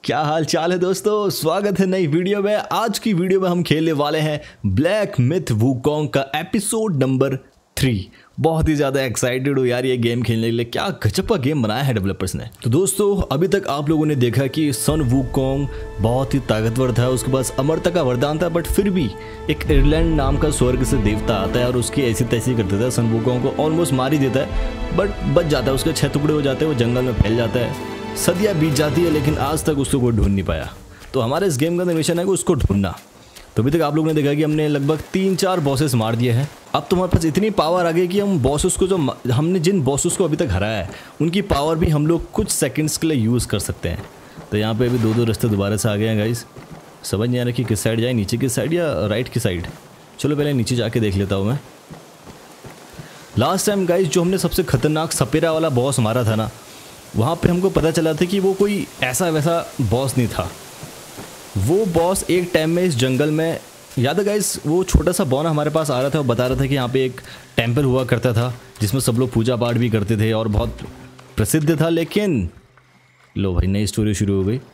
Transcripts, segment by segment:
क्या हाल चाल है दोस्तों, स्वागत है नई वीडियो में। आज की वीडियो में हम खेलने वाले हैं ब्लैक मिथ वुकोंग का एपिसोड नंबर 3। बहुत ही ज़्यादा एक्साइटेड हो यार ये गेम खेलने के लिए। क्या गजब का गेम बनाया है डेवलपर्स ने। तो दोस्तों अभी तक आप लोगों ने देखा कि सन वुकोंग बहुत ही ताकतवर था, उसके पास अमरता का वरदान था, बट फिर भी एक आयरलैंड नाम का स्वर्ग से देवता आता है और उसकी ऐसी तैसी कर देता है। सन वुकोंग को ऑलमोस्ट मार ही देता है, बट बच जाता है। उसके 6 टुकड़े हो जाते हैं, वो जंगल में फैल जाता है। सदियाँ बीत जाती है लेकिन आज तक उसको कोई ढूंढ नहीं पाया। तो हमारे इस गेम का मिशन है कि उसको ढूंढना। तो अभी तक आप लोगों ने देखा कि हमने लगभग 3-4 बॉसेस मार दिए हैं। अब तो हमारे पास इतनी पावर आ गई कि हम बॉसेस को, जो हमने जिन बॉसेस को अभी तक हराया है, उनकी पावर भी हम लोग कुछ सेकंड्स के लिए यूज़ कर सकते हैं। तो यहाँ पे अभी 2-2 रास्ते दोबारा से आ गए हैं गाइस। समझ नहीं आ रहा कि किस साइड जाए, नीचे की साइड या राइट की साइड। चलो पहले नीचे जाके देख लेता हूँ मैं। लास्ट टाइम गाइस जो हमने सबसे खतरनाक सपेरा वाला बॉस मारा था ना, वहाँ पे हमको पता चला था कि वो कोई ऐसा वैसा बॉस नहीं था। वो बॉस एक टाइम में इस जंगल में, याद है गाइस, वो छोटा सा बॉन हमारे पास आ रहा था और बता रहा था कि यहाँ पे एक टेंपल हुआ करता था जिसमें सब लोग पूजा पाठ भी करते थे और बहुत प्रसिद्ध था। लेकिन लो भाई नई स्टोरी शुरू हो गई।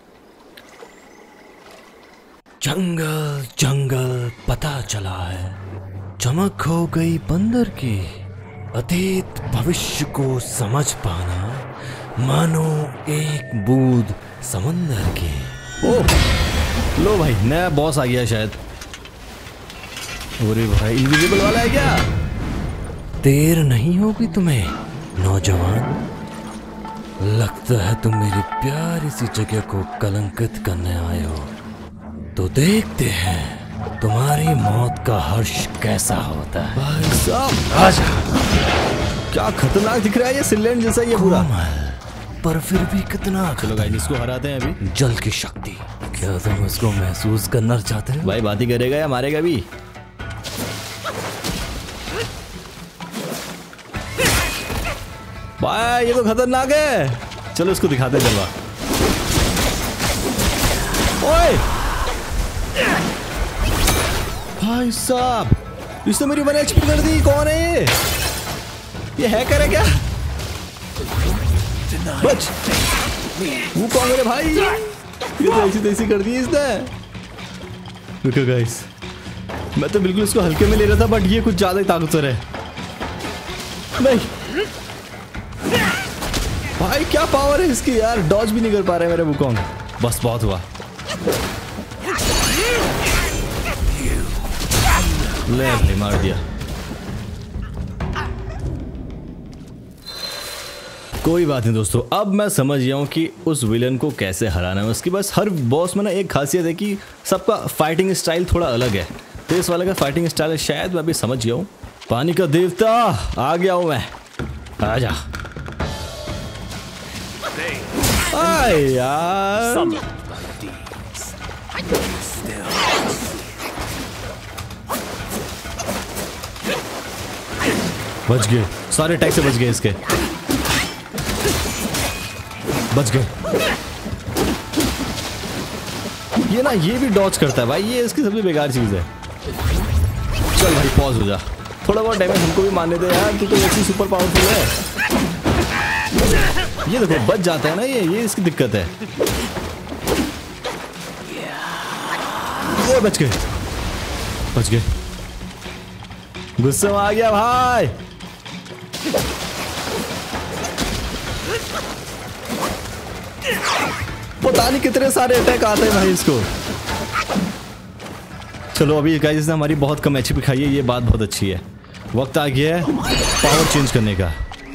जंगल जंगल पता चला है, चमक हो गई बंदर की। अतीत भविष्य को समझ पाना मानो एक बूंद समंदर की। ओह लो भाई नया बॉस आ गया शायद। अरे भाई इनविजिबल वाला है क्या? देर नहीं होगी तुम्हें नौजवान। लगता है तुम मेरी प्यारी सी जगह को कलंकित करने आए हो। तो देखते हैं तुम्हारी मौत का हर्ष कैसा होता है। भाई साहब आजा। क्या खतरनाक दिख रहा है ये, सिलेंड जैसा ये पूरा, पर फिर भी कितना। चलो गाइस इसको हराते हैं अभी। जल की शक्ति, क्या तुम इसको महसूस करना चाहते हो? भाई बात ही करेगा या मारेगा भी? भाई ये तो खतरनाक है। चलो इसको दिखाते हैं जलवा। ओए भाई साहब इसने मेरी 1 HP कर दी। कौन है ये हैकर है क्या? बच। वो कौन है भाई? ये तो ऐसी तैसी कर दी इसने। रुको गाइस, मैं तो बिल्कुल इसको हल्के में ले रहा था, बट ये कुछ ज्यादा ही ताकतवर है। नहीं भाई क्या पावर है इसकी यार, डॉज भी नहीं कर पा रहे मेरे वुकोंग। बस बहुत हुआ। ले भाई मार दिया। कोई बात नहीं दोस्तों, अब मैं समझ गया हूँ कि उस विलन को कैसे हराना है। उसके पास हर बॉस में ना एक खासियत है कि सबका फाइटिंग स्टाइल थोड़ा अलग है। तो इस वाले का फाइटिंग स्टाइल शायद मैं अभी समझ गया हूँ। पानी का देवता आ गया हूँ मैं, आजा। आए यार बच गए, सारे अटैक से बच गए इसके। बच गए। ये ना ये भी डॉज करता है भाई, ये इसकी सबसे बेकार चीज है। चल भाई पॉज हो जा, थोड़ा बहुत डैमेज हमको भी मारने दे यार, तू तो ऐसी सुपर पावरफुल है। ये देखो बच जाता है ना, ये इसकी दिक्कत है। ये बच गए, बच गए। गुस्सा आ गया भाई। पता नहीं कितने सारे अटैक आते हैं भाई इसको। चलो अभी गाइस ने हमारी बहुत कम HP खाई है, ये बात बहुत अच्छी है। वक्त आ गया है पावर चेंज करने का।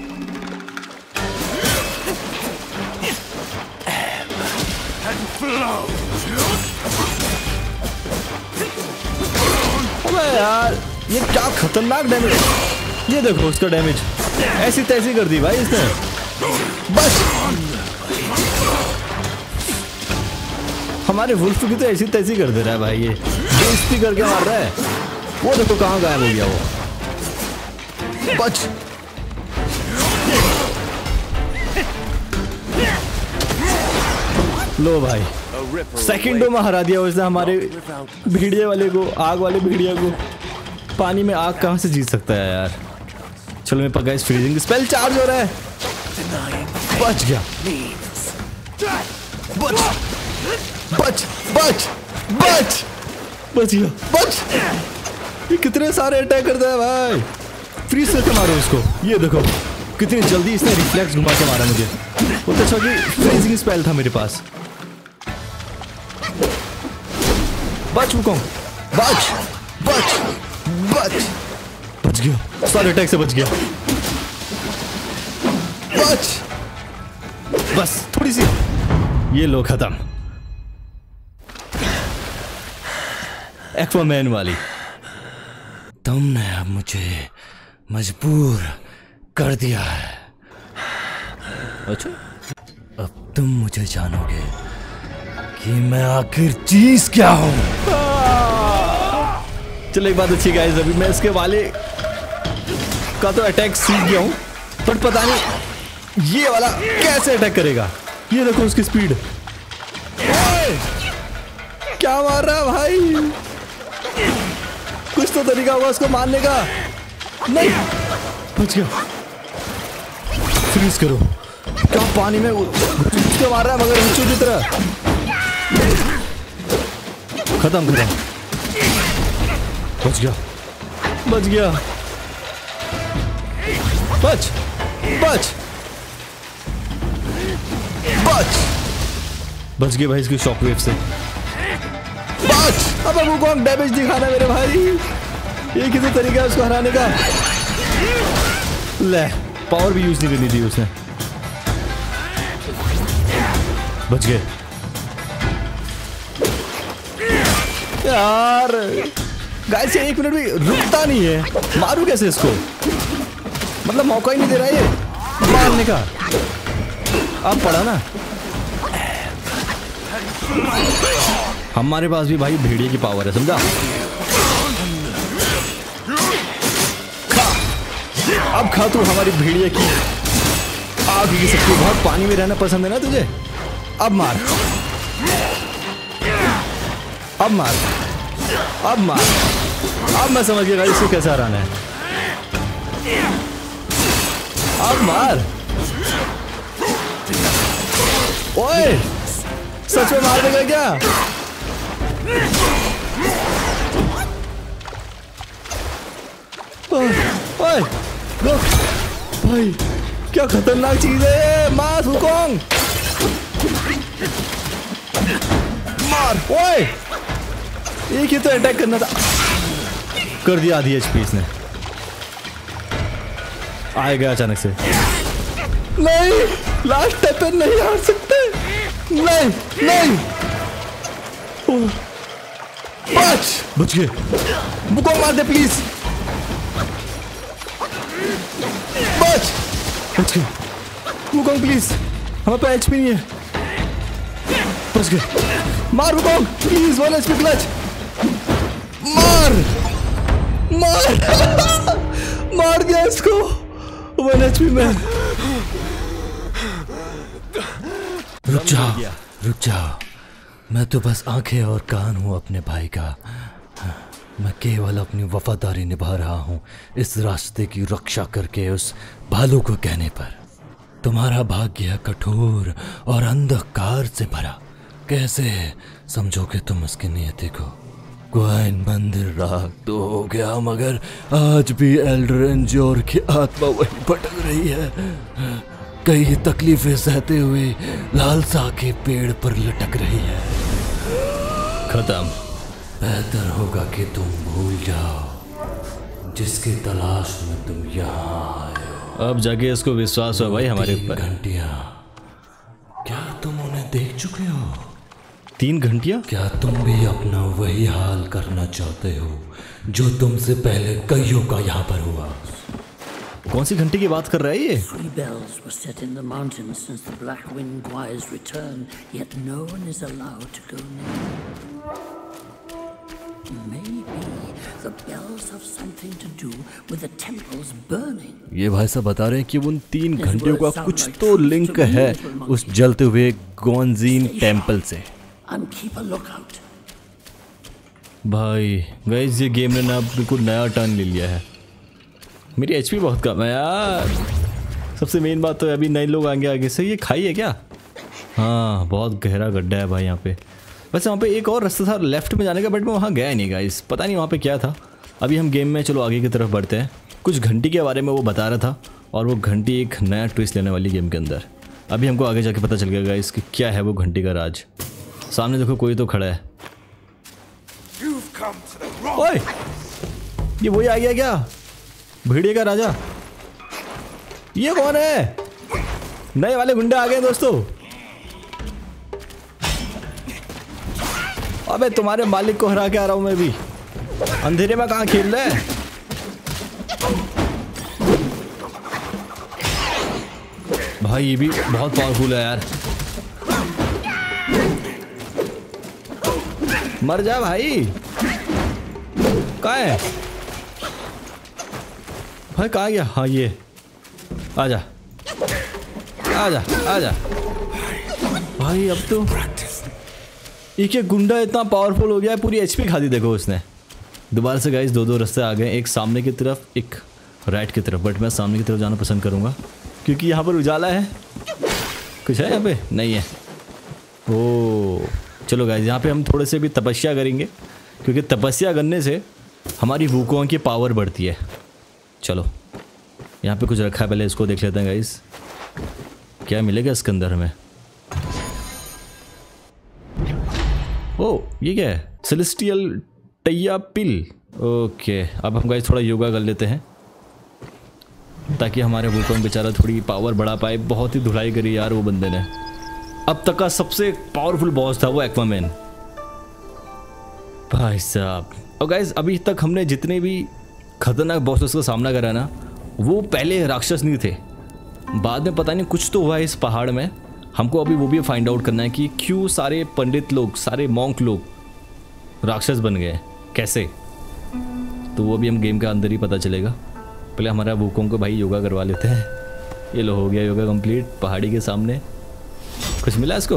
अबे यार ये क्या खतरनाक डैमेज। ये देखो उसका डैमेज ऐसी तैसी कर दी भाई इसने। बस हमारे वुल्फ की तो ऐसी तैसी कर दे रहा है भाई, ये बेइज्जती करके मार रहा है। वो देखो कहाँ गायब हो गया वो। बच। लो भाई सेकंडों में हरा दिया उसने हमारे भेड़िया वाले को, आग वाले भेड़िया को। पानी में आग कहाँ से जीत सकता है यार। चलो मेरे पास गाइस फ्रीजिंग स्पेल चार्ज हो रहा है। बच गया। बच। बच बच बच बच गया बच। ये कितने सारे अटैक करता है भाई। फ्रीज करके मारो इसको। ये देखो कितनी जल्दी इसने रिफ्लेक्स घुमा के मारा मुझे। वो तो अच्छा कि फ्रीजिंग स्पेल था मेरे पास। बच वुकोंग बच बच बच बच गया। सारे अटैक से बच गया। बच बस थोड़ी सी। ये लो खत्म। एक्वामैन वाली। तुमने अब मुझे मजबूर कर दिया है। अच्छा अब तुम मुझे जानोगे कि मैं आखिर चीज क्या हूं। चलो एक बात अच्छी गाइस, अभी मैं इसके वाले का तो अटैक सीख गया हूं, पर पता नहीं ये वाला कैसे अटैक करेगा। ये देखो उसकी स्पीड। क्या मार रहा है भाई। कुछ तो तरीका होगा उसको मारने का। नहीं बच गया। फ्रीज करो। क्या पानी में उसको मार रहा है मगर हुच्चू की तरह। खत्म खत्म। बच गया बच गया। बच बच बच बच गए भाई इसकी शॉकवेव से। बच। अब वो डैमेज दिखाना मेरे भाई। ये किसी तरीका है उसको हराने का। ले पावर भी यूज नहीं करनी थी उसने। बच गए यार। गाइस ये 1 मिनट भी रुकता नहीं है। मारू कैसे इसको, मतलब मौका ही नहीं दे रहा है ये मारने का। अब पड़ा ना। हमारे पास भी भाई भेड़िए की पावर है, समझा। अब खा तू हमारी भेड़िए की आग की सबको। बहुत पानी में रहना पसंद है ना तुझे। अब मार अब मार अब मार। अब मैं समझ गया इसको कैसे हराना है। अब मार। ओए सच में मार देगा क्या। ओए रुक भाई, क्या खतरनाक चीज है। मार वुकोंग मार। ओए एक ही तो अटैक करना था, कर दिया आधी एचपी इसने। आएगा अचानक से। नहीं लास्ट स्टेप पे नहीं हार सकते। नहीं नहीं बच गए। वुकोंग मार दे प्लीज। बच गए वुकोंग प्लीज। हमारे पास एचपी नहीं है। बच गए। मार वुकोंग प्लीज। 1 HP clutch. मार मार मार दिया इसको 1 एचपी में। रुक जाओ। मैं तो बस आंखें और कान हूं अपने भाई का। मैं केवल अपनी वफादारी निभा रहा हूं इस रास्ते की रक्षा करके उस भालू को कहने पर। तुम्हारा भाग्य कठोर और अंधकार से भरा। कैसे समझोगे तुम उसकी नियति को। ग्वाइन मंदिर राग तो हो गया, मगर आज भी एल्डर एंजोर की आत्मा वही भटक रही है। कई तकलीफें सहते हुए लालसा के पेड़ पर लटक रही है। खत्म। बेहतर होगा कि तुम भूल जाओ जिसकी तलाश में तुम यहाँ आए हो। अब जाके इसको विश्वास हो भाई हमारे ऊपर। 3 घंटियाँ। क्या तुम उन्हें देख चुके हो? 3 घंटियाँ? क्या तुम भी अपना वही हाल करना चाहते हो जो तुमसे पहले कईयों का यहाँ पर हुआ? कौन सी घंटी की बात कर रहा है ये? 3 bells were set in the mountains since the Black Wind Gwy's return, yet no one is allowed to go near. Maybe the bells have something to do with the temples burning. ये भाई साहब बता रहे हैं कि उन 3 घंटियों का कुछ तो लिंक है उस जलते हुए गोंजीन टेम्पल से। Keep a lookout. भाई गाइस ये गेम ने ना बिल्कुल नया टर्न ले लिया है। मेरी एचपी बहुत कम है यार। सबसे मेन बात तो है अभी नए लोग आएंगे आगे से। ये खाई है क्या? हाँ बहुत गहरा गड्ढा है भाई यहाँ पे। वैसे वहाँ पे एक और रास्ता था लेफ्ट में जाने का, बट मैं वहाँ गया नहीं गाइस, पता नहीं वहाँ पे क्या था। अभी हम गेम में चलो आगे की तरफ बढ़ते हैं। कुछ घंटी के बारे में वो बता रहा था और वो घंटी एक नया ट्विस्ट लेने वाली गेम के अंदर। अभी हमको आगे जाके पता चल गया गाइस कि क्या है वो घंटी का राज। सामने देखो कोई तो खड़ा है। ओए ये वही आ गया क्या, भेड़िए का राजा? ये कौन है? नए वाले गुंडे आ गए दोस्तों। अबे तुम्हारे मालिक को हरा के आ रहा हूं मैं भी। अंधेरे में कहाँ खेल रहे हैं? भाई ये भी बहुत पावरफुल है यार। मर जा भाई। कहाँ है भाई, कहाँ गया? हाँ ये आजा आजा आजा भाई। अब तो एक गुंडा इतना पावरफुल हो गया है, पूरी एचपी खा दी देखो उसने। दोबारा से गाइस दो रस्ते आ गए, एक सामने की तरफ एक राइट की तरफ, बट मैं सामने की तरफ जाना पसंद करूंगा क्योंकि यहाँ पर उजाला है। कुछ है यहाँ पे? नहीं है। ओ चलो गाइस यहाँ पे हम थोड़े से भी तपस्या करेंगे क्योंकि तपस्या करने से हमारी वुकोंग की पावर बढ़ती है। चलो यहाँ पे कुछ रखा है, पहले इसको देख लेते हैं गाइस, क्या मिलेगा इसके अंदर हमें। ओ ये क्या है? सेलेस्टियल टैया पिल। ओके अब हम गाइस थोड़ा योगा कर लेते हैं ताकि हमारे वुकोंग बेचारा थोड़ी पावर बढ़ा पाए। बहुत ही धुलाई करी यार वो बंदे ने। अब तक का सबसे पावरफुल बॉस था वो एक्वामैन भाई साहब। और गाइस अभी तक हमने जितने भी खतरनाक बॉसेस का सामना करा ना, वो पहले राक्षस नहीं थे, बाद में पता नहीं कुछ तो हुआ है इस पहाड़ में। हमको अभी वो भी फाइंड आउट करना है कि क्यों सारे पंडित लोग, सारे मॉन्क लोग राक्षस बन गए, कैसे। तो वो भी हम गेम के अंदर ही पता चलेगा। पहले हमारा वुकोंग को भाई योगा करवा लेते हैं। ये लो हो गया योगा कंप्लीट पहाड़ी के सामने। कुछ मिला इसको?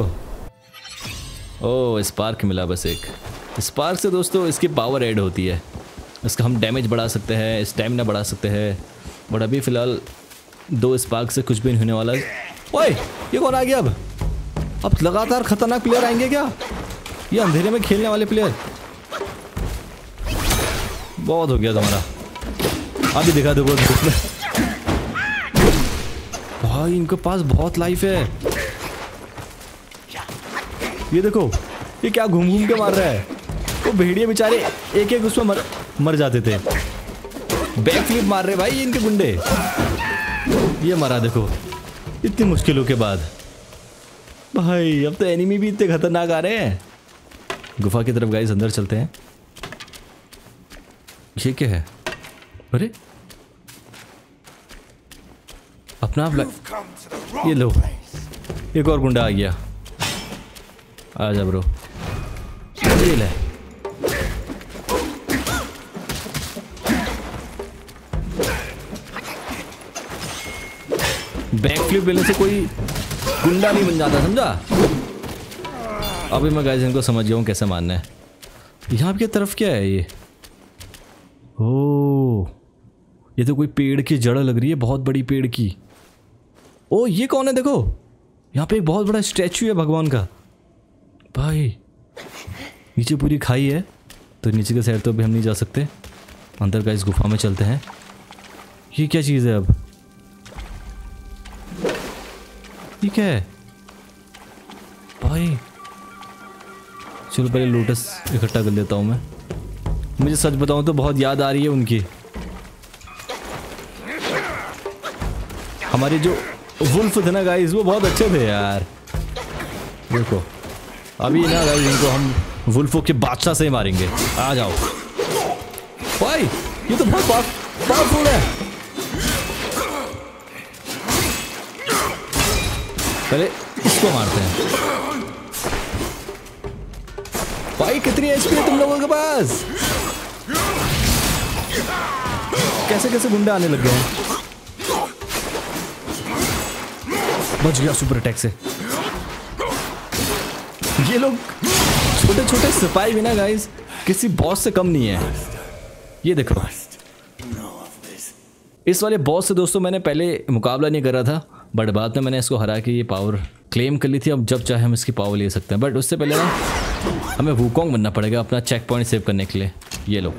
ओह स्पार्क मिला, बस एक स्पार्क से दोस्तों इसकी पावर ऐड होती है। इसका हम डैमेज बढ़ा सकते हैं, स्टैमिना बढ़ा सकते हैं, बट अभी फ़िलहाल 2 स्पार्क से कुछ भी नहीं होने वाला है। ओए ये कौन आ गया? अब लगातार खतरनाक प्लेयर आएंगे क्या? ये अंधेरे में खेलने वाले प्लेयर। बहुत हो गया तुम्हारा, अभी दिखा दो भाई। इनके पास बहुत लाइफ है। ये देखो ये क्या घूम घूम के मार रहा है। वो भेड़िए बेचारे एक एक उसमें मर जाते थे। बैक फ्लिप मार रहे भाई इनके गुंडे। ये मरा देखो इतनी मुश्किलों के बाद। भाई अब तो एनिमी भी इतने खतरनाक आ रहे हैं। गुफा की तरफ गाइस अंदर चलते हैं। ये क्या है? अरे अपना आप ये लो, एक और गुंडा आ गया। आजा ब्रो, ये ले। बैक फ्लिप लेने से कोई गुंडा नहीं बन जाता, समझा? अभी मैं गाइस इनको समझ गया हूँ कैसे मारना है। यहाँ की तरफ क्या है ये? ओह ये तो कोई पेड़ की जड़ लग रही है, बहुत बड़ी पेड़ की। ओ ये कौन है? देखो यहाँ पे एक बहुत बड़ा स्टैचू है भगवान का। भाई नीचे पूरी खाई है, तो नीचे के साइड तो अभी हम नहीं जा सकते। अंदर गाइस गुफा में चलते हैं। ये क्या चीज़ है? अब ये क्या है भाई? चलो पहले लोटस इकट्ठा कर लेता हूँ मैं। मुझे सच बताऊँ तो बहुत याद आ रही है उनकी। हमारे जो वुल्फ थे ना गाइस, वो बहुत अच्छे थे यार। देखो अभी ना गाइस इनको हम वुल्फों के बादशाह से ही मारेंगे। आ जाओ भाई, ये तो बहुत पावरफुल है। पहले इसको मारते हैं। भाई कितनी एचपी है तुम लोगों के पास? कैसे कैसे गुंडे आने लग गए हैं। बच गया सुपर अटैक से। ये लोग छोटे छोटे सिपाही भी ना गाइस किसी बॉस से कम नहीं है। ये देखो इस वाले बॉस से दोस्तों मैंने पहले मुकाबला नहीं करा था, बट बाद में मैंने इसको हरा के ये पावर क्लेम कर ली थी, अब जब चाहे हम इसकी पावर ले सकते हैं। बट उससे पहले ना हमें वुकोंग बनना पड़ेगा अपना चेक पॉइंट सेव करने के लिए। ये लो,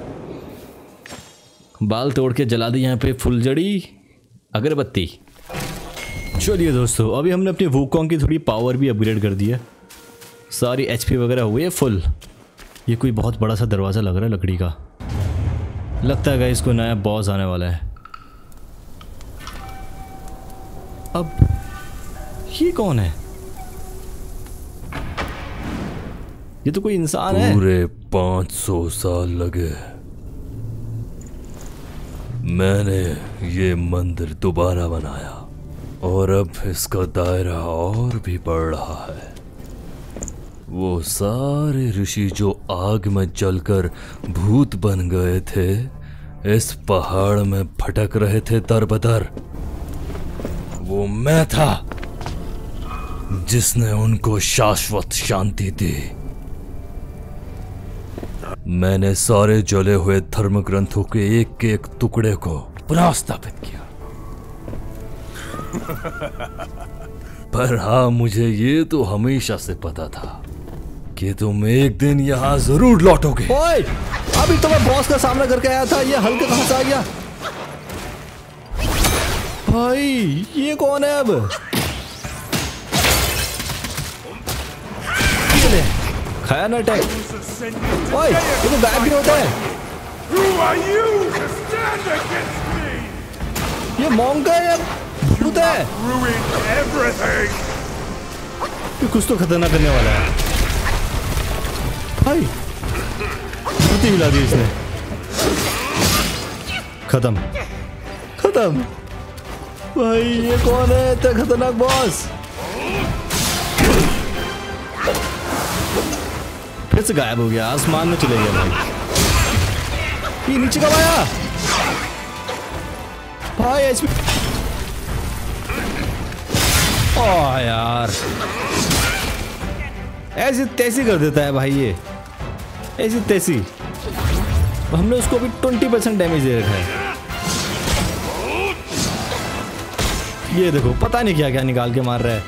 बाल तोड़ के जला दी यहाँ पे फुलझड़ी अगरबत्ती। चलिए दोस्तों, अभी हमने अपनी वुकोंग की थोड़ी पावर भी अपग्रेड कर दी है, सारी HP वगैरह हुई है फुल। ये कोई बहुत बड़ा सा दरवाज़ा लग रहा है लकड़ी का, लगता है गाइस कोई नया बॉस आने वाला है। अब ये कौन है? ये तो कोई इंसान है। पूरे 500 साल लगे मैंने ये मंदिर दोबारा बनाया, और अब इसका दायरा और भी बढ़ रहा है। वो सारे ऋषि जो आग में जलकर भूत बन गए थे, इस पहाड़ में भटक रहे थे दर-बदर। वो मैं था जिसने उनको शाश्वत शांति दी। मैंने सारे जले हुए धर्म ग्रंथों के एक एक टुकड़े को पुनः स्थापित किया। पर हाँ, मुझे ये तो हमेशा से पता था कि तुम एक दिन यहाँ जरूर लौटोगे। ओए, अभी तो मैं बॉस का सामना करके आया था, ये हल्का कहां से आ गया? भाई ये कौन है अब? खाया ना अटैक। ओए, ये तो गायब भी होता है। ये मॉन्क है, भूत है। ये कुछ तो खतरनाक करने वाला है भाई। धरती हिला दी इसने। खत्म खत्म। भाई ये कौन है इतना खतरनाक बॉस? फिर से गायब हो गया, आसमान में चले गया भाई। ये नीचे कब आया भाई? HP ओह यार, ऐसी तैसी कर देता है भाई ये, ऐसी तैसी। हमने उसको अभी 20% डैमेज दे रखा है। ये देखो, पता नहीं क्या क्या निकाल के मार रहा है।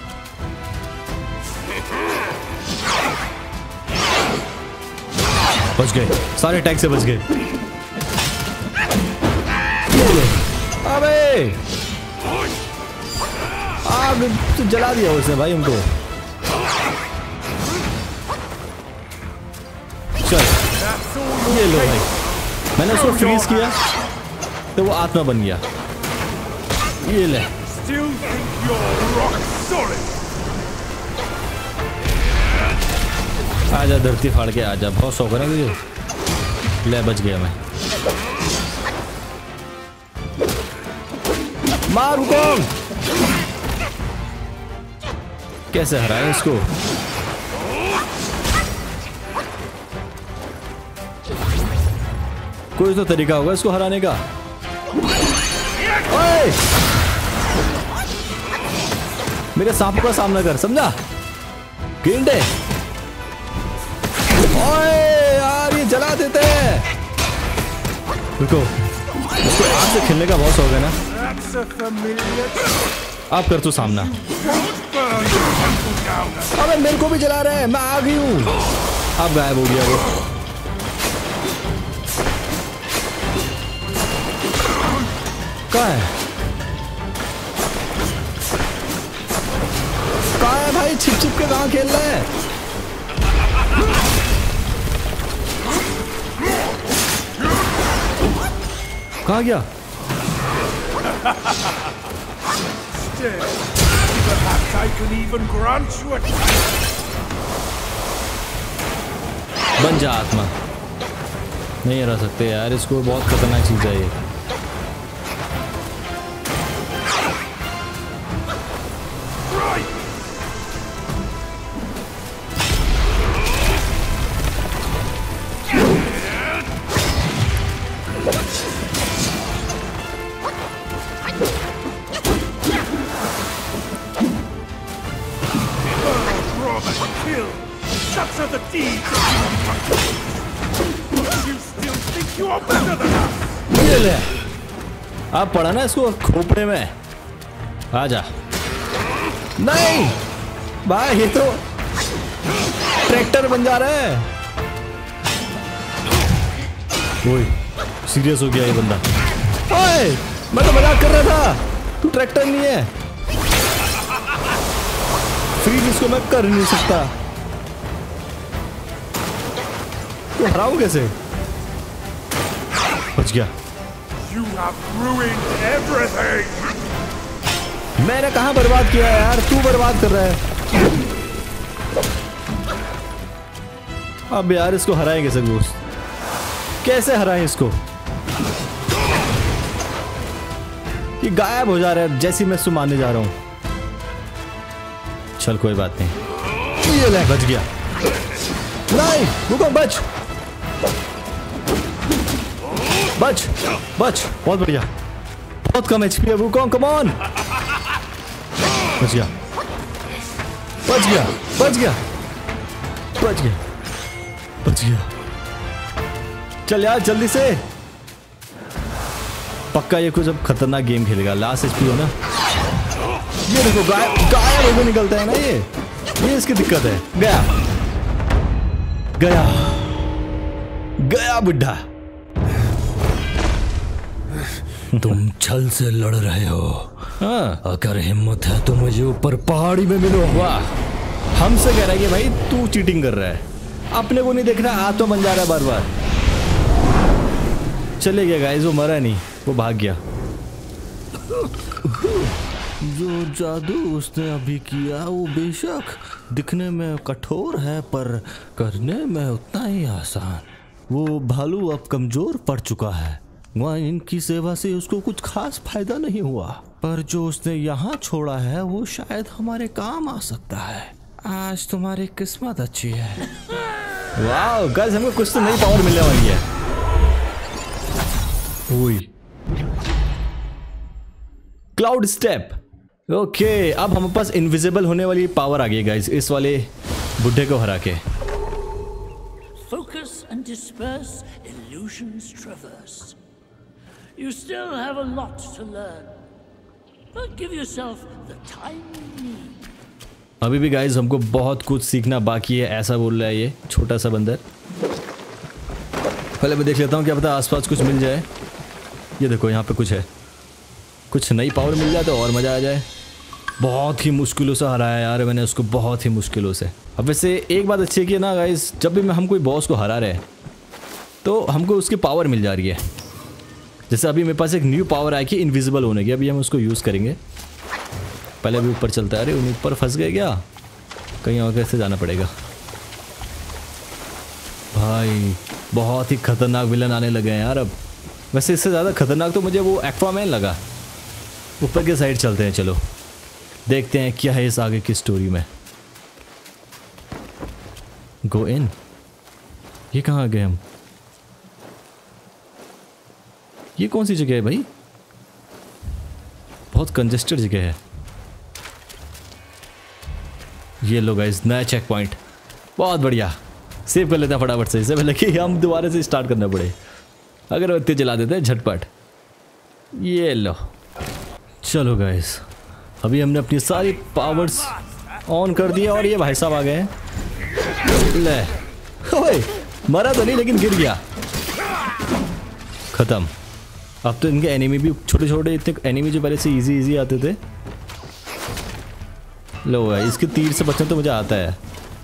बच गए, सारे अटैक से बच गए। अबे आग तो जला दिया उसने भाई हमको। चल ये लो भाई, मैंने उसको फ्रीज किया तो वो आत्मा बन गया। ये ले, आजा धरती फाड़ के आजा, बहुत शौक है ना तुझे। ले बच गया मैं। मार हुकूम, कैसे हराए इसको? कोई तो तरीका होगा इसको हराने का। ओए! मेरे सांपों का सामना कर, समझा? गेंडे। ओए यार, ये जला देते हैं। रुको, इसको आग से खेलने का बहुत शौक है ना। अब कर तू सामना। अबे मेरे को भी जला रहे हैं, मैं आ गई हूँ। अब गायब हो गया वो। कहाँ है? कहाँ है भाई? छिप छिप के कहाँ खेल रहा है? कहाँ गया? बन जा आत्मा। नहीं रह सकते यार, इसको बहुत खतरनाक चीज है ये। ये ले, अब पड़ा ना इसको खोपड़े में। आजा। नहीं, भाई ये तो ट्रैक्टर बन जा रहा है। ओए सीरियस हो गया ये बंदा। ओए मैं तो मजाक कर रहा था, तू ट्रैक्टर नहीं है। फ्रीज इसको मैं कर नहीं सकता। तो हराऊं कैसे? बच गया। You have ruined everything. मैंने कहां बर्बाद किया है यार, तू बर्बाद कर रहा है। अब यार इसको हराएं कैसे दोस्त? कैसे हराएं इसको? ये गायब हो जा रहा है जैसे मैं इसको मारने जा रहा हूं। चल कोई बात नहीं, ये ले बच गया। नहीं रुको, बच बच बच, बहुत बढ़िया। बहुत कम एचपी है वुकोंग, कम ऑन। बच गया बच गया बच गया बच गया बच गया। चल यार जल्दी से, पक्का ये कुछ अब खतरनाक गेम खेलेगा। लास्ट एचपी हो ना, ये देखो गायब होकर निकलता है ना, ये इसकी दिक्कत है। गया गया गया बुड्ढा। तुम छल से लड़ रहे हो। हाँ अगर हिम्मत है तो मुझे ऊपर पहाड़ी में मिलो। वाह, हमसे कह रहा है कि भाई तू चीटिंग कर रहा है, अपने को नहीं देख रहा, हाथ तो बन जा रहा है बार बार। चले गया गाइस, वो मरा नहीं, वो भाग गया। जो जादू उसने अभी किया वो बेशक दिखने में कठोर है पर करने में उतना ही आसान। वो भालू अब कमजोर पड़ चुका है, वहाँ इनकी सेवा से उसको कुछ खास फायदा नहीं हुआ, पर जो उसने यहाँ छोड़ा है वो शायद हमारे काम आ सकता है। आज तुम्हारी किस्मत अच्छी है। वाह गाइस, हमको कुछ तो नई पावर मिलने वाली है। ओए क्लाउड स्टेप। ओके, अब हमारे पास इनविजिबल होने वाली पावर आ गई गाइस, इस वाले बुड्ढे को हरा के। Focus and disperse, illusions traverse. You still have a lot to learn, but give yourself the time you need. अभी भी गाइस हमको बहुत कुछ सीखना बाकी है, ऐसा बोल रहा है ये छोटा सा बंदर। पहले मैं देख लेता हूँ, क्या पता आसपास कुछ मिल जाए। ये देखो यहाँ पे कुछ है, कुछ नई पावर मिल जाए तो और मज़ा आ जाए। बहुत ही मुश्किलों से हराया यार मैंने उसको, बहुत ही मुश्किलों से। अब वैसे एक बात अच्छी है कि ना गाइस, जब भी हम कोई बॉस को हरा रहे हैं तो हमको उसकी पावर मिल जा रही है। जैसे अभी मेरे पास एक न्यू पावर आई कि इनविजिबल होने की, अभी हम उसको यूज़ करेंगे। पहले अभी ऊपर चलता है। अरे उन ऊपर फंस गए क्या? कहीं और कैसे जाना पड़ेगा भाई। बहुत ही खतरनाक विलन आने लगे हैं यार अब। वैसे इससे ज़्यादा खतरनाक तो मुझे वो एक्वामैन लगा। ऊपर के साइड चलते हैं, चलो देखते हैं क्या है इस आगे की स्टोरी में। गो इन। ये कहाँ आ गए हम? ये कौन सी जगह है भाई? बहुत कंजेस्टेड जगह है। ये लो गाइस, नया चेक पॉइंट, बहुत बढ़िया। सेव कर लेते हैं फटाफट से, इससे पहले कि हम दोबारा से स्टार्ट करना पड़े। अगर इतने चला देते हैं झटपट। ये लो, चलो गाइस, अभी हमने अपनी सारी पावर्स ऑन कर दी और ये भाई साहब आ गए हैं। ले ओए, मरा तो नहीं लेकिन गिर गया, खत्म। अब तो इनके एनिमी भी छोटे छोटे, इतने एनिमी जो पहले से इजी आते थे। लो भाई, इसके तीर से बचना तो मुझे आता है।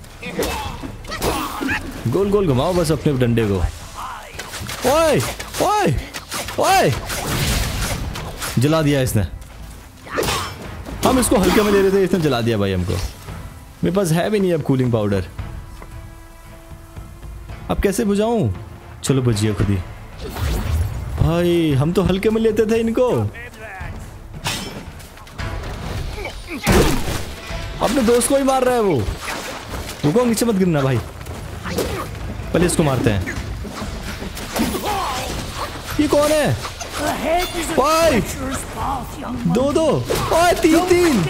गोल गोल घुमाओ बस अपने डंडे को। ओए ओए ओए, जला दिया इसने। हम इसको हल्के में ले रहे थे, इसने जला दिया भाई हमको। मेरे पास है भी नहीं अब कूलिंग पाउडर, अब कैसे बुझाऊं? चलो बुझिए खुद ही भाई, हम तो हल्के में लेते थे इनको। अपने दोस्त को ही मार रहा है वो। रुको, नीचे मत गिरना भाई, पहले इसको मारते हैं। ये कौन है? भाई दो दो, ओए तीन तीन।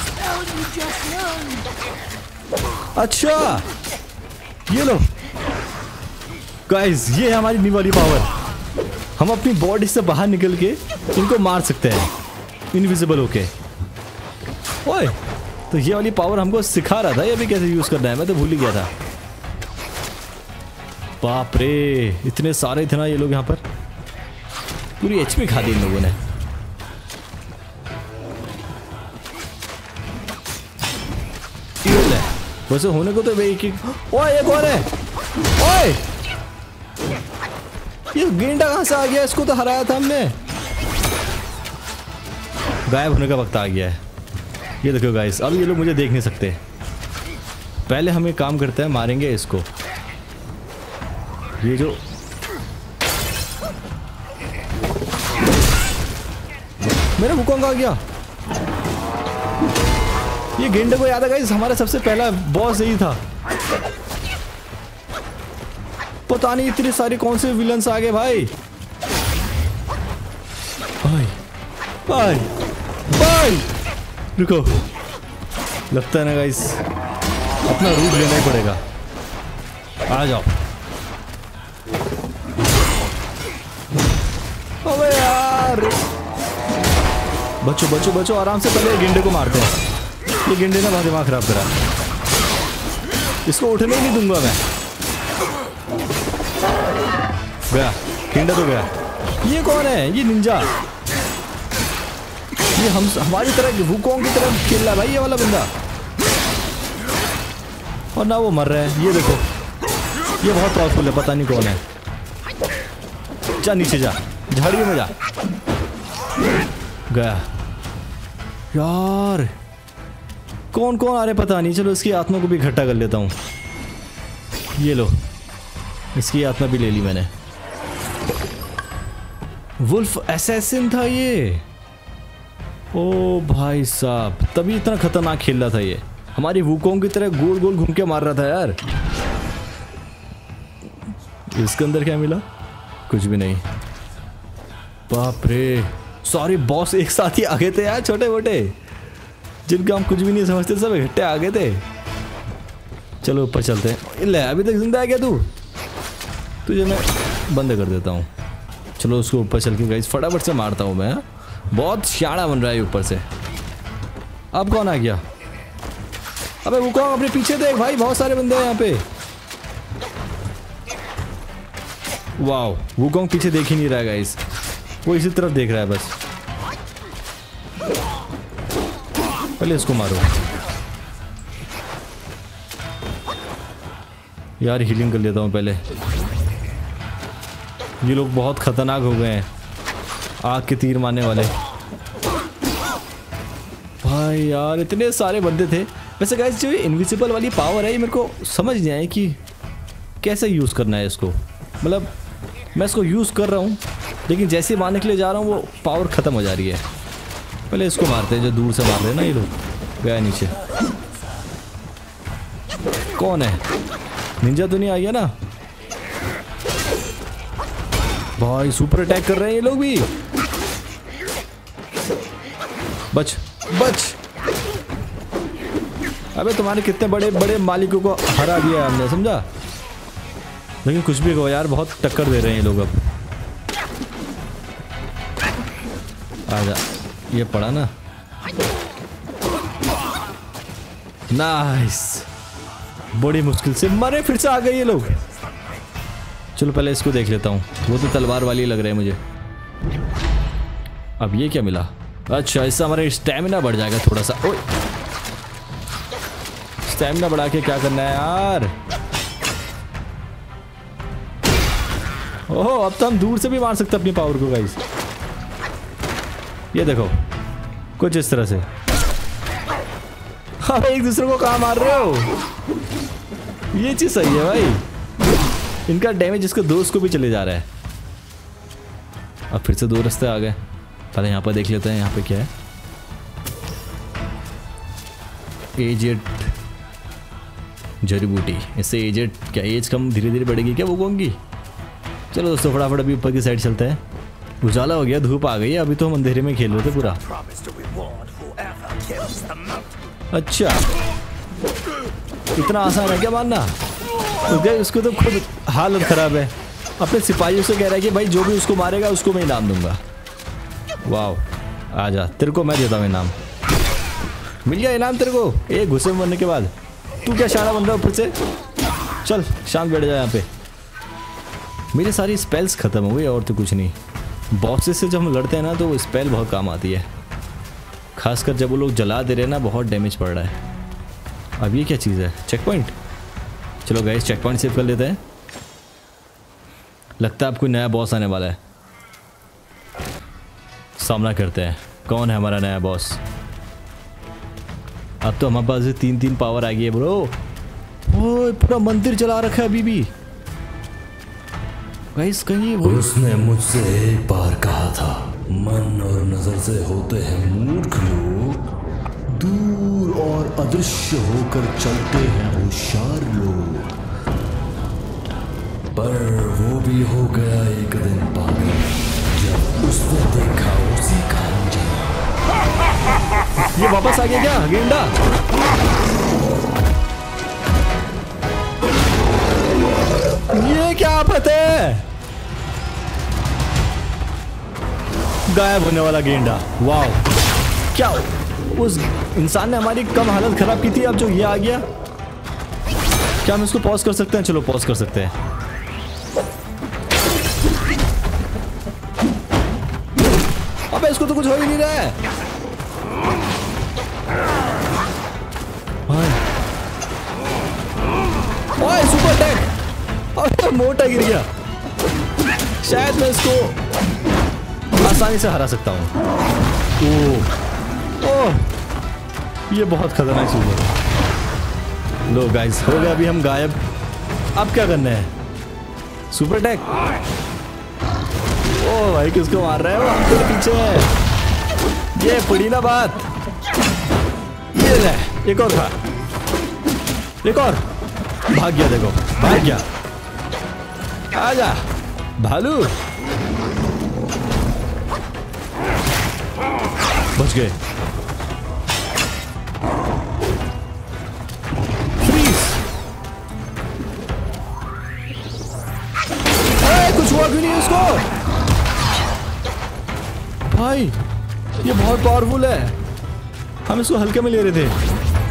अच्छा ये लो गाइस, ये है हमारी न्यू वाली पावर। हम अपनी बॉडी से बाहर निकल के इनको मार सकते हैं इनविजिबल होके। ओए तो ये वाली पावर हमको सिखा रहा था, ये भी कैसे यूज करना है, मैं तो भूल ही गया था। बाप रे, इतने सारे थे ना ये लोग यहाँ पर, पूरी एचपी खा दी इन लोगों ने। वैसे होने को तो भाई कि ओए ये कौन है? ओए ये गेंडा कहां से आ गया? इसको तो हराया था हमने। गायब होने का वक्त आ गया है। ये देखो गाइस, अब ये लोग मुझे देख नहीं सकते। पहले हम एक काम करते हैं, मारेंगे इसको। ये जो मेरा वुकोंग आ गया। ये गेंडे को याद है गाइस, हमारा सबसे पहला बॉस यही था। पता नहीं इतनी सारी कौन से विलन्स आ गए भाई। भाई भाई भाई रुको, लगता है ना गाइस अपना रूट लेना ही पड़ेगा। आ जाओ। अबे यार, बचो बचो बचो, आराम से पहले गेंडे को मारते हैं। ये गेंडे ने बहुत दिमाग खराब करा, इसको उठने ही नहीं दूंगा मैं। गया गेंडा तो गया। ये कौन है? ये निंजा। ये हमारी तरह वुकोंग की तरह खेल रहा है भाई ये वाला बंदा, और ना वो मर रहा है। ये देखो, ये बहुत पावरफुल है, पता नहीं कौन है। जा नीचे जा, झाड़ियों में जा। गया यार, कौन कौन आ रहे पता नहीं। चलो इसकी आत्मा को भी इकट्ठा कर लेता हूँ। ये लो, इसकी आत्मा भी ले ली मैंने। वुल्फ असैसिन था ये। ओ भाई साहब, तभी इतना खतरनाक खेल रहा था ये। हमारी वुकोंग की तरह गोल गोल घूम के मार रहा था यार। इसके अंदर क्या मिला? कुछ भी नहीं। बाप रे, सारे बॉस एक साथ ही आ गए थे यार, छोटे मोटे, जिनका हम कुछ भी नहीं समझते, सब इकट्ठे आ गए थे। चलो ऊपर चलते हैं। ले, अभी तक जिंदा है क्या तू? तुझे मैं बंद कर देता हूँ। चलो उसको ऊपर चल के गाइस फटाफट से मारता हूँ मैं। बहुत शाना बन रहा है ऊपर से। अब कौन आ गया? अबे वुकोंग अपने पीछे देख भाई, बहुत सारे बंदे हैं यहाँ पे। वाओ, वुकोंग पीछे देख ही नहीं रहा है गाइस, वो इसी तरफ देख रहा है बस। पहले इसको मारो यार, हीलिंग कर लेता हूँ पहले। ये लोग बहुत खतरनाक हो गए हैं, आग के तीर मारने वाले भाई यार, इतने सारे बंदे थे। वैसे गाइस जो इनविजिबल वाली पावर है, ये मेरे को समझ नहीं आया कि कैसे यूज़ करना है इसको। मतलब मैं इसको यूज़ कर रहा हूँ, लेकिन जैसे मारने के लिए जा रहा हूँ वो पावर ख़त्म हो जा रही है। पहले इसको मारते हैं, जो दूर से मार रहे हैं ना ये लोग। गया नीचे। कौन है? निंजा तो नहीं आ गया ना भाई? सुपर अटैक कर रहे हैं ये लोग भी। बच बच। अबे तुम्हारे कितने बड़े बड़े मालिकों को हरा दिया हमने, समझा? लेकिन कुछ भी कहो यार, बहुत टक्कर दे रहे हैं ये लोग। अब आजा, ये पड़ा ना। नाइस, बड़ी मुश्किल से मरे, फिर से आ गए ये लोग। चलो पहले इसको देख लेता हूँ, वो तो तलवार वाली लग रहा है मुझे। अब ये क्या मिला? अच्छा, इससे हमारा स्टैमिना बढ़ जाएगा थोड़ा सा। ओए, स्टैमिना बढ़ा के क्या करना है यार? ओहो, अब तो हम दूर से भी मार सकते अपनी पावर को गाइस। ये देखो, कुछ इस तरह से। हाँ, एक दूसरे को कहाँ मार रहे हो? ये चीज सही है भाई। इनका डैमेज इसके दोस्त को भी चले जा रहा है। अब फिर से दो रास्ते आ गए। पहले यहाँ पर देख लेते हैं, यहाँ पे क्या है। एजेड जड़ी बूटी, इससे एजेड क्या एज कम धीरे धीरे बढ़ेगी क्या वुकोंग की? चलो दोस्तों फटाफट अभी ऊपर की साइड चलते हैं। उजाला हो गया, धूप आ गई है। अभी तो हम अंधेरे में खेल रहे थे पूरा। अच्छा, इतना आसान है क्या मारना? उसको तो खुद हालत खराब है। अपने सिपाहियों से कह रहा है कि भाई जो भी उसको मारेगा उसको मैं इनाम दूंगा। वाह, आजा, तेरे को मैं देता हूँ इनाम। मिल गया इनाम तेरे को एक गुस्से में मरने के बाद। तू क्या शाना बन रहा है ऊपर से? चल शांत बैठ जा यहाँ पे। मेरी सारी स्पेल्स खत्म हो गई और तो कुछ नहीं। बॉसेस से जब हम लड़ते हैं ना तो स्पेल बहुत काम आती है, खासकर जब वो लोग जला दे रहे हैं ना, बहुत डैमेज पड़ रहा है। अब ये क्या चीज़ है? Check point. चलो गाइस चेक पॉइंट सेव कर लेते हैं। लगता है अब कोई नया बॉस आने वाला है, सामना करते हैं। कौन है हमारा नया बॉस? अब तो हमारे पास 3-3 पावर आ गई है ब्रो। ओए पूरा मंदिर जला रखा है अभी भी। गाइस कहीं उसने मुझसे एक बार कहा था, मन और नजर से होते हैं मूर्ख लोग, दूर और अदृश्य होकर चलते हैं होशियार लोग। पर वो भी हो गया एक दिन पागल जब उसने देखा उसी का अंजाम। ये वापस आ गया क्या गेंडा? ये क्या आफत है? गायब होने वाला गेंडा। वाह, क्या उस इंसान ने हमारी कम हालत खराब की थी, अब जो ये आ गया। क्या हम इसको पॉज कर सकते हैं? चलो पॉज कर सकते हैं। अबे इसको तो कुछ हो ही नहीं रहा है। ओए सुपर अटैक। अबे मोटा गिर गया। शायद मैं इसको आसानी से हरा सकता हूँ। ओह, ये बहुत खतरनाक चीज है। लो गाइस हो गया अभी हम गायब। अब क्या करना है? Super attack. ओ भाई किसको मार रहा है? वो हमसे पीछे है। ये पड़ी ना बात। ये ले, एक और था, एक और। भाग गया, देखो भाग गया। आजा भालू। बच गए। फ्रीज। कुछ हुआ क्यों नहीं उसको? भाई ये बहुत पावरफुल है, हम इसको हल्के में ले रहे थे।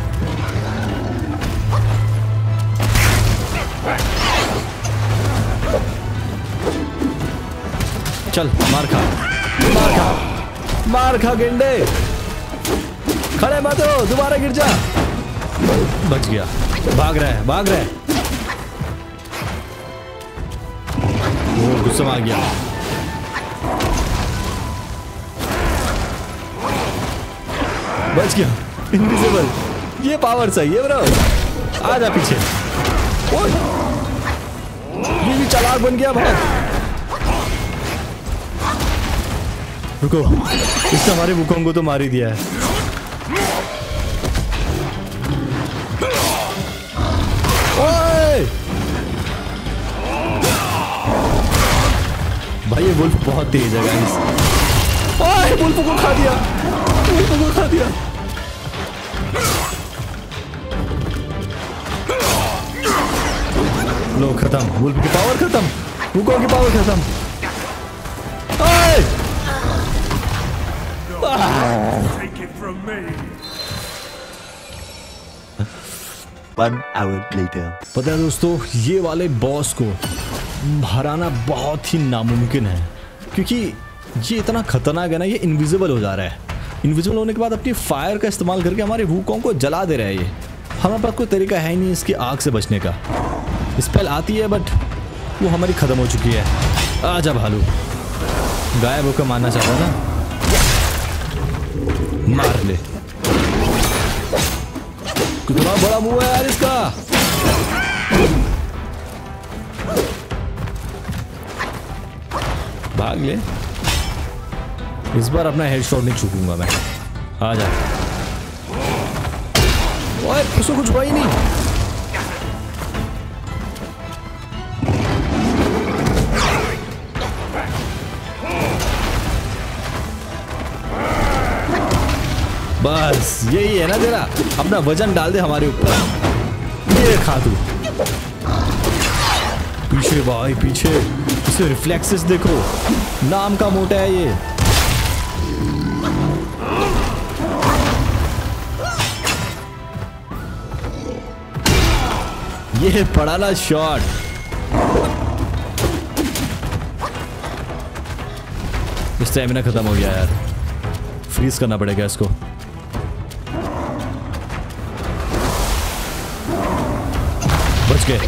चल मार खा, मार खा, मार खा गेंडे। खड़े मत हो, दोबारा गिर जा। बच गया। भाग रहा है, भाग रहा है। वो गुस्सा में आ गया। बच गया। इनविजिबल। ये पावर सही है ब्रो। आजा पीछे। ओए ये भी चालाक बन गया बहुत। रुको, इसने हमारे वुकोंग को तो मार ही दिया है। ओए! भाई ये वुल्फ बहुत तेज है गाइस। ओए वुल्फ को खा दिया, वुल्फ को खा दिया। लो खत्म, वुल्फ की पावर खत्म, वुकोंग की पावर खत्म। ओए! Take it from me. 1 hour later. पता है दोस्तों, ये वाले बॉस को हराना बहुत ही नामुमकिन है, क्योंकि ये इतना खतरनाक है ना। ये इनविजिबल हो जा रहा है। इनविजिबल होने के बाद अपनी फायर का इस्तेमाल करके हमारे वुकोंग को जला दे रहा है। ये हमारे पास कोई तरीका है ही नहीं इसकी आग से बचने का। स्पेल आती है बट वो हमारी खत्म हो चुकी है। आजा भालू। गायब होकर मारना चाहता है ना, मार ले। कितना बड़ा मुंह है यार इसका। भाग ले। इस बार अपना हेडशॉट नहीं चूकूंगा मैं। आ जा। ओए उसको कुछ हुआ ही नहीं। बस यही है ना तेरा, अपना वजन डाल दे हमारे ऊपर। ये खा तू। पीछे भाई पीछे, इसे रिफ्लेक्सेस देखो, नाम का मोटा है ये। ये पड़ा ना शॉट। स्टैमिना खत्म हो गया यार, फ्रीज करना पड़ेगा इसको। बच गए।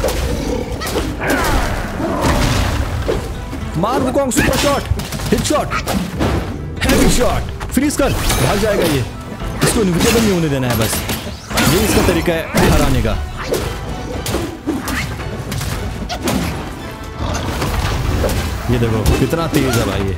मार Wukong, super shot, hit shot, heavy shot, freeze कर, भाग जाएगा ये। इसको इनविजिबल नहीं होने देना है बस, ये इसका तरीका है हराने का। ये देखो कितना तेज है भाई ये।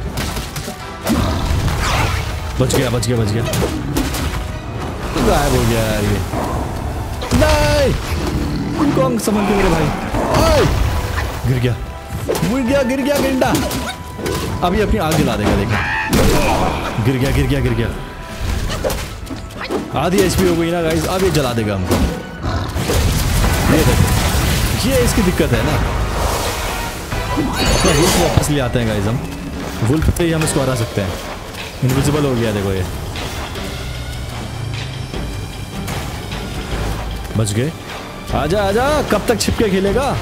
बच गया बच गया बच गया, गायब हो गया यार ये। नहीं, वुकोंग संभल के मेरे भाई। गिर गया गिर गया गिर गया गेंडा। अभी अपनी आग जला देगा, देखो। गिर गया गिर गया गिर गया। आधी एचपी हो गई ना गाइस, अब ये जला देगा हमको। ये देखो, ये इसकी दिक्कत है ना। अपना वुल्फ वापस ले आते हैं गाइस हम। वुल्फ पे ही हम इसको हरा सकते हैं। इनविजिबल हो गया देखो ये। बच गए। आजा आजा, कब तक छिपके खेलेगा?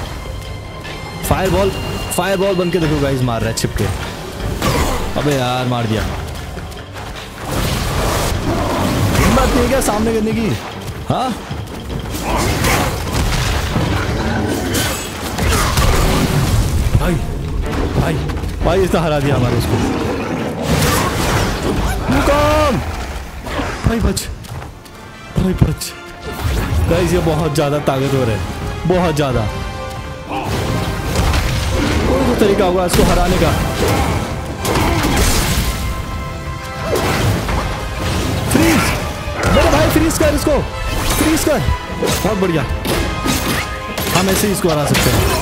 फायरबॉल बन के देखो गाइस, मार रहा है छिपके। अबे यार मार दिया। हिम्मत नहीं क्या सामने करने की? हाँ भाई भाई भाई, इसने हरा दिया हमारे इसको। भाई बच भाई बच। गाइस ये बहुत ज्यादा ताकतवर है, बहुत ज्यादा। कोई तो तरीका होगा इसको हराने का। फ्रीज, मेरे भाई फ्रीज कर इसको, फ्रीज कर। बहुत बढ़िया, हम ऐसे ही इसको हरा सकते हैं।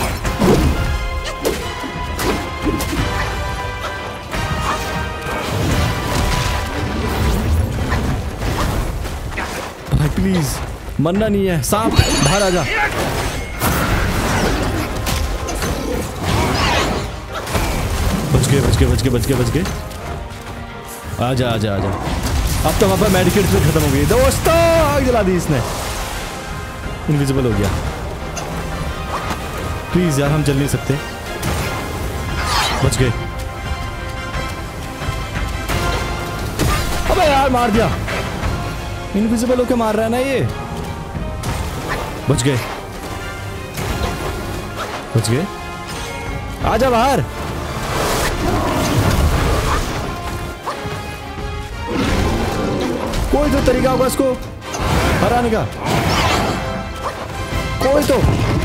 भाई प्लीज मरना नहीं है। सांप बाहर आ जा। बच गए बच गए बच गए बच गए बच गए। आजा आजा आजा। अब तो वहां पर मेडिकेट भी खत्म हो गई दोस्तों। आग जला दी इसने, इनविजिबल हो गया। प्लीज यार, हम चल नहीं सकते। बच गए। अबे यार मार दिया। इनविजिबल होके मार रहा है ना ये। बच गए बच गए। आजा बाहर। कोई तो तरीका होगा इसको हराने का, कोई तो।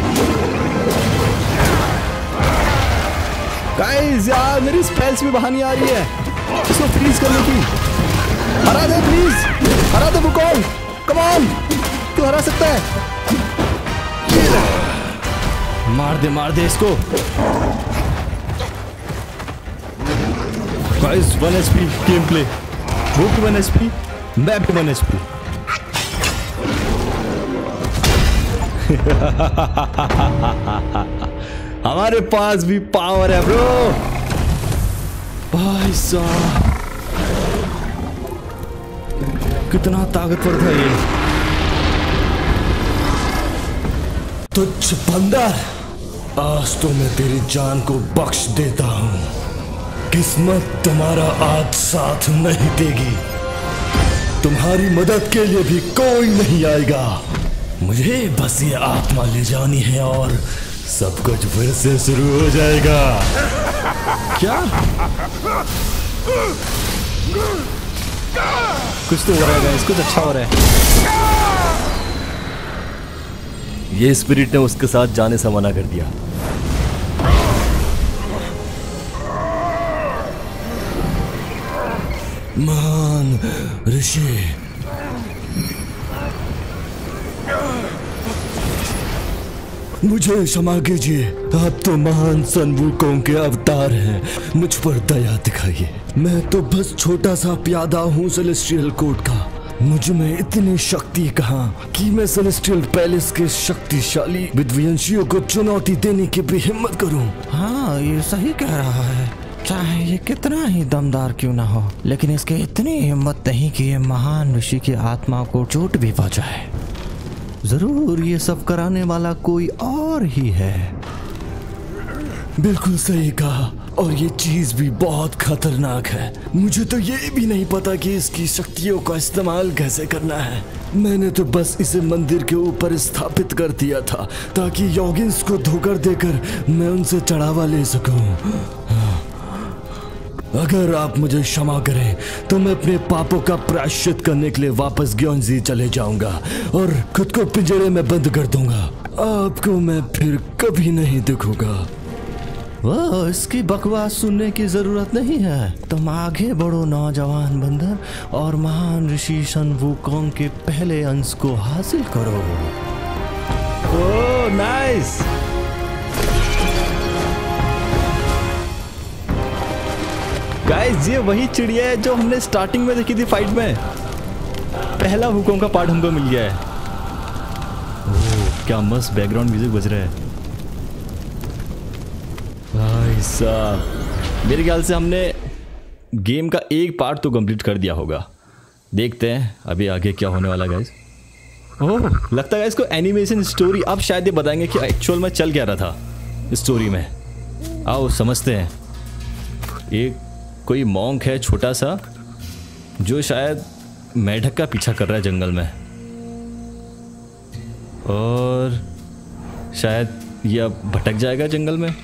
गाइस यार मेरी स्पेल्स भी बाहर नहीं आ रही है इसको फ्रीज करने की। हरा दे प्लीज, हरा दे वुकोंग, कम ऑन, तू हरा सकता है। मार दे इसको। गाइस 1 HP गेम प्ले, वो भी 1 HP, मैं भी 1 HP। हमारे पास भी पावर है ब्रो। भाई साहब कितना ताकतवर था ये। तुच्छ बंदर, आज तो मैं तेरी जान को बख्श देता हूं। किस्मत तुम्हारा आज साथ नहीं देगी, तुम्हारी मदद के लिए भी कोई नहीं आएगा। मुझे बस ये आत्मा ले जानी है और सब कुछ फिर से शुरू हो जाएगा। क्या? कुछ तो हो रहा है, कुछ अच्छा हो रहा है। ये स्पिरिट ने उसके साथ जाने से मना कर दिया। महान ऋषि, मुझे क्षमा कीजिए, आप तो महान सन वुकोंग के अवतार हैं, मुझ पर दया दिखाइए। मैं तो बस छोटा सा प्यादा हूँ सेलेस्टियल कोर्ट का। मुझ में इतनी शक्ति कहाँ कि मैं सेलेस्टियल पैलेस के शक्तिशाली विद्वांसियों को चुनौती देने की भी हिम्मत करूँ। हाँ ये सही कह रहा है, चाहे ये कितना ही दमदार क्यों ना हो, लेकिन इसके इतनी हिम्मत नहीं कि ये महान ऋषि की आत्मा को चोट भी पहुंचाए। जरूर ये सब कराने वाला कोई और ही है। बिल्कुल सही कहा, और ये चीज भी बहुत खतरनाक है। मुझे तो ये भी नहीं पता कि इसकी शक्तियों का इस्तेमाल कैसे करना है। मैंने तो बस इसे मंदिर के ऊपर स्थापित कर दिया था ताकि योगिन्स को धोखा देकर मैं उनसे चढ़ावा ले सकूं। अगर आप मुझे क्षमा करें तो मैं अपने पापों का प्रायश्चित करने के लिए वापस ग्योंजी चले जाऊंगा और खुद को पिंजरे में बंद कर दूंगा। आपको मैं फिर कभी नहीं दिखूंगा। वो इसकी बकवास सुनने की जरूरत नहीं है। तुम आगे बढ़ो नौजवान बंदर, और महान ऋषि सन वुकोंग के पहले अंश को हासिल करो। Oh nice. गाइस ये वही चिड़िया है जो हमने स्टार्टिंग में देखी थी फाइट में। पहला वुकोंग का पार्ट हमको मिल गया है। ओह क्या मस्त बैकग्राउंड म्यूजिक बज रहा है भाई साहब। मेरे ख्याल से हमने गेम का एक पार्ट तो कंप्लीट कर दिया होगा। देखते हैं अभी आगे क्या होने वाला गाइस। ओह लगता है इसको एनिमेशन स्टोरी अब शायद ये बताएंगे कि एक्चुअल में चल क्या रहा था स्टोरी में। आओ समझते हैं। एक कोई मॉन्क है छोटा सा जो शायद मेढक का पीछा कर रहा है जंगल में, और शायद ये अब भटक जाएगा जंगल में।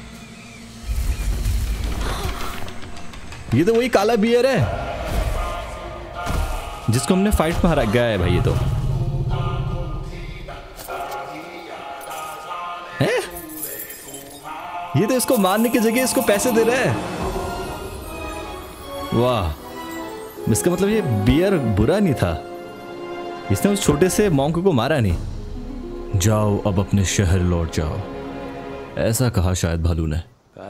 ये तो वही काला बियर है जिसको हमने फाइट में हरा गया है भाई। ये तो है, ये तो इसको मारने की जगह इसको पैसे दे रहा है। वाह, इसका मतलब ये बियर बुरा नहीं था, इसने उस छोटे से मॉन्क को मारा नहीं। जाओ अब अपने शहर लौट जाओ, ऐसा कहा शायद भालू ने।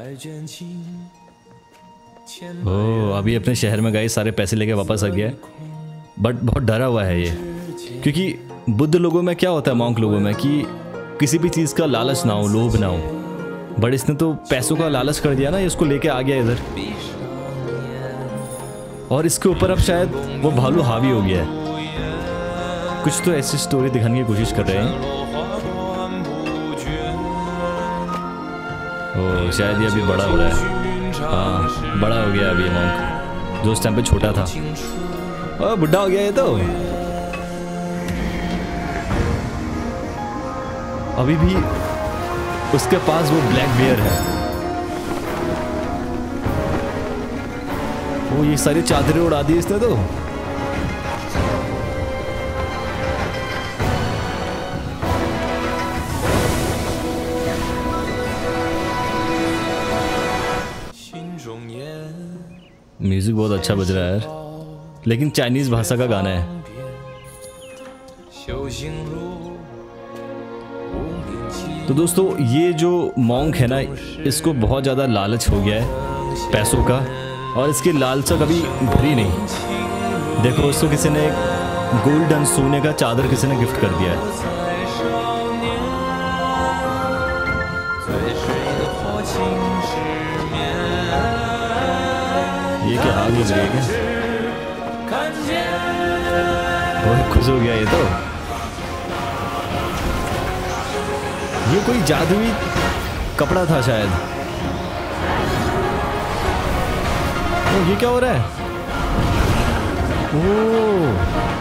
ओह अभी अपने शहर में गए, सारे पैसे लेके वापस आ गया, बट बहुत डरा हुआ है ये, क्योंकि बुद्ध लोगों में क्या होता है, मॉन्क लोगों में, कि किसी भी चीज़ का लालच ना हो, लोभ ना हो। बट इसने तो पैसों का लालच कर दिया ना, इसको लेके आ गया इधर, और इसके ऊपर अब शायद वो भालू हावी हो गया है। कुछ तो ऐसी स्टोरी दिखाने की कोशिश कर रहे हैं। ओह शायद ये अभी बड़ा हो रहा है। हाँ बड़ा हो गया अभी ये मॉन्क, जो उस टाइम पे छोटा था। ओह बुढ़ा हो गया ये तो। अभी भी उसके पास वो ब्लैक बियर है। वो ये सारी चादरें उड़ा दी इसने तो। म्यूजिक बहुत अच्छा बज रहा है यार, लेकिन चाइनीज भाषा का गाना है। तो दोस्तों ये जो मॉन्क है ना, इसको बहुत ज़्यादा लालच हो गया है पैसों का, और इसकी लालसा कभी भरी नहीं। देखो उसको किसी ने गोल्डन सोने का चादर किसी ने गिफ्ट कर दिया है। ये क्या आग लग रही है क्या? बहुत खुश हो गया ये तो। ये कोई जादुई कपड़ा था शायद। ओ, ये क्या हो रहा है? ओह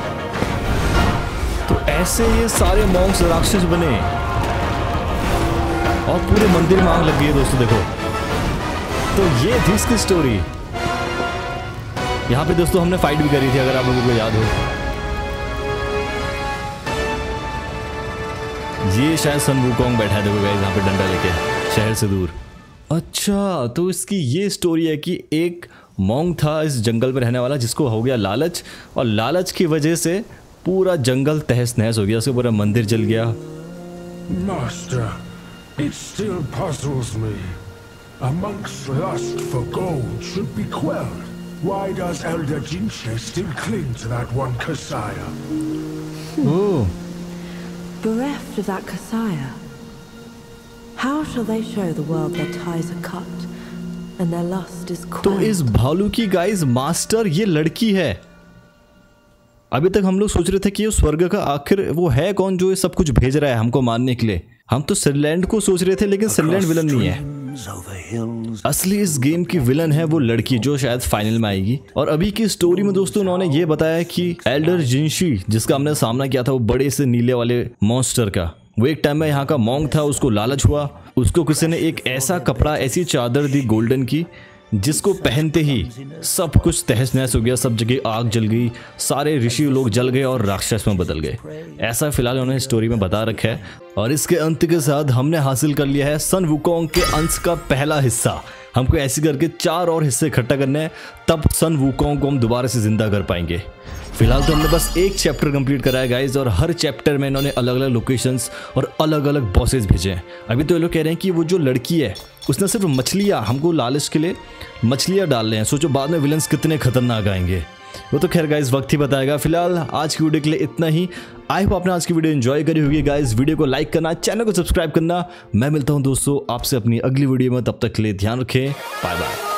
तो ऐसे ये सारे मॉन्क्स राक्षस बने और पूरे मंदिर में आग लग गई है दोस्तों, देखो। तो ये थी इसकी स्टोरी। यहाँ पे दोस्तों हमने फाइट भी करी थी, अगर आप लोगों को याद हो। ये शायद सन वुकोंग बैठा है, देखो गाइस, यहाँ पे डंडा लेके शहर से दूर। अच्छा तो इसकी ये स्टोरी है कि एक मॉन्क था इस जंगल में रहने वाला, जिसको हो गया लालच, और लालच की वजह से पूरा जंगल तहस नहस हो गया, उसके पूरा मंदिर जल गया। Master, it still puzzles me. A monk's lust for gold should be quelled. Why does Elder Jinche still cling to that one Kasaya? Oh. Bereft of that Kasaya, how shall they show the world their ties are cut and their lust is quelled? तो इस भालू की guys master ये लड़की है। अभी तक हम लोग सोच रहे थे कि ये स्वर्ग का आखिर वो है कौन जो ये सब कुछ भेज रहा है हमको मारने के लिए। हम तो सिरलैंड को सोच रहे थे, लेकिन सिरलैंड विलन नहीं है। असली इस गेम की विलन है वो लड़की जो शायद फाइनल में आएगी। और अभी की स्टोरी में दोस्तों उन्होंने ये बताया कि एल्डर जिनशी जिसका हमने सामना किया था वो बड़े से नीले वाले मॉन्स्टर का, वो एक टाइम में यहाँ का मॉन्क था, उसको लालच हुआ, उसको किसी ने एक ऐसा कपड़ा ऐसी चादर दी गोल्डन की जिसको पहनते ही सब कुछ तहस नहस हो गया, सब जगह आग जल गई, सारे ऋषि लोग जल गए और राक्षस में बदल गए। ऐसा फिलहाल उन्होंने स्टोरी में बता रखा है। और इसके अंत के साथ हमने हासिल कर लिया है सन वुकोंग के अंश का पहला हिस्सा। हमको ऐसे करके 4 और हिस्से इकट्ठा करने हैं, तब सन वुकोंग को हम दोबारा से जिंदा कर पाएंगे। फिलहाल तो हमने बस एक चैप्टर कंप्लीट करा है गाइज, और हर चैप्टर में इन्होंने अलग अलग लोकेशंस और अलग अलग बॉसेस भेजे हैं। अभी तो ये लोग कह रहे हैं कि वो जो लड़की है उसने सिर्फ मछलियाँ, हमको लालच के लिए मछलियाँ डाल रहे हैं, सोचो बाद में विलन्स कितने खतरनाक आएंगे। वो तो खैर गाइज वक्त ही बताएगा। फिलहाल आज की वीडियो के लिए इतना ही। आई होप आपने आज की वीडियो एंजॉय करी होगी गाइज। वीडियो को लाइक करना, चैनल को सब्सक्राइब करना। मैं मिलता हूँ दोस्तों आपसे अपनी अगली वीडियो में, तब तक के लिए ध्यान रखें, बाय बाय।